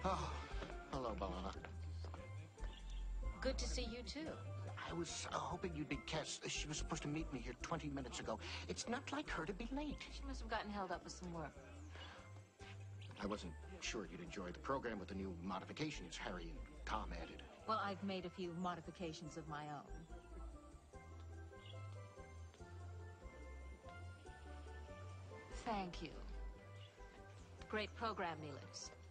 Oh, hello, Balana. Good to see you, too. I was hoping you'd be Kes. She was supposed to meet me here 20 minutes ago. It's not like her to be late. She must have gotten held up with some work. I wasn't sure you'd enjoy the program with the new modifications Harry and Tom added. Well, I've made a few modifications of my own. Thank you. Great program, Neelix.